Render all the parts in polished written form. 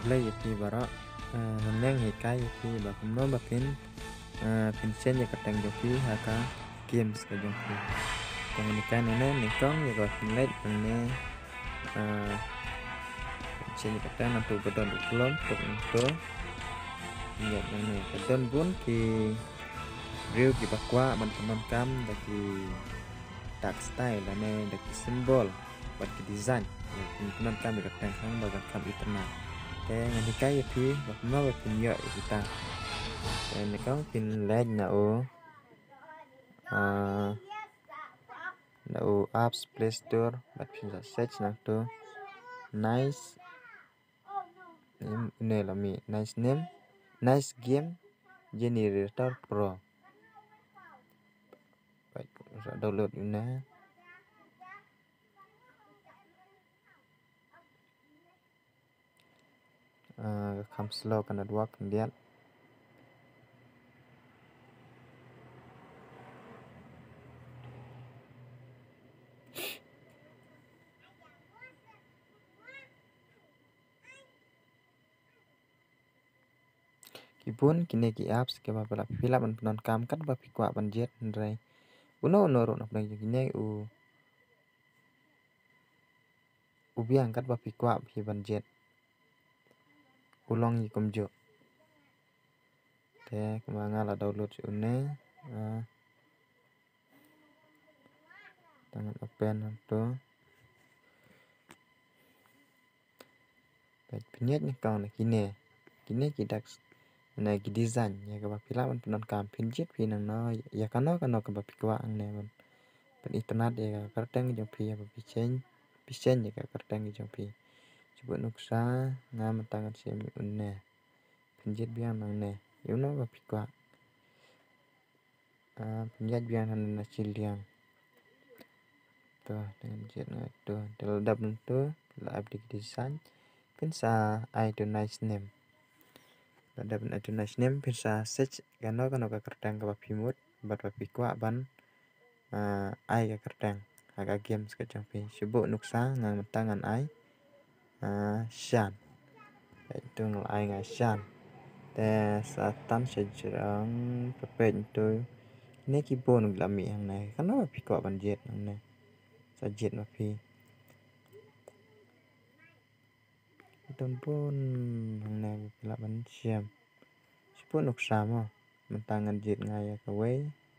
play pi bara neng hikai pi ba kumno ba pinchen ya katang jopi haka games ka jopi tang ni kan ni kong ya ga pinlet ne pinchen katang na tu bedon uklom tuk to ya ne bedon bun ki review ki bakwa ban kam bagi tag style ne bagi simbol bagi design teman kami katang kang bagan kam internet ngani kai pi bakno ba pinyo kita ini kan pin leg na apps Play Store bat pin search na to nice ini lami nice name nice game generator pro baik download ini kam slow kana dua kemudian kipun kini ki apps ke ba pila ban penon kam kat ba pikwa ban jet ndrai uno ro na plang kini ubiang kat ba pikwa pi ban jet ulong yi kumjo te kemanga la download une tangan open to baik pinyet ni kau na kini kita na ki design ya ka pila ban penon kam pinjet pi nang no ya kano ka ba pikwa ang ne ban internet ya karteng jong pi ya pichen ya ka karteng jong pi coba nuksa ngam tangan semi une pinjet biang nang ne yuno ba pikwa pinjet biang han na chiliang to dengan jet na to dap to la abdi design pinsa I do nice name ada ben itu nice name pinsa search kano ka karteng ka pimut bat pikwa ban ai ka karteng aga games ka jampi subu nuksa ngang tangan ai shan itu ai nga shan te satan sejrang pepen tu ne ki bon glami hang nai kano pikwa ban jet nang ne sajet ma pi ton pun hang nai pila ban siam sepun nuksa mo mentangan jet ngaya ka wei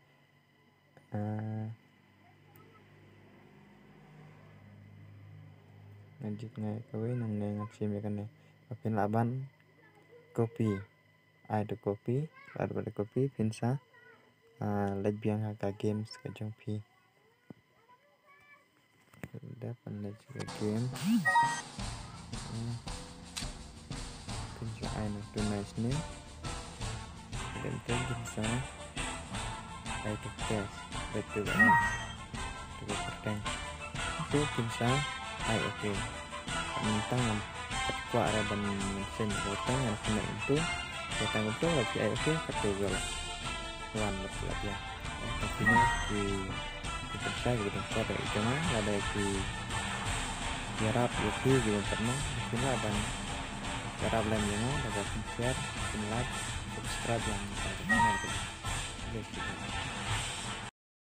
ngajit ngaya ka wei nang ne ngap sim kan ne apin laban copy ada copy ada copy pinsa lebih haka games ka jong pi dapat juga game pinsa ai na to nice name dan pinsa ai to test betul to perteng itu pinsa ai oke tangan kuat ada ban sen botang yang kena itu botang itu lagi ai oke ketugal tuan lebih ya tapi ini di percaya gitu pada itu mah ada di jarap itu gitu pernah kita dan jarap lainnya ada share like subscribe yang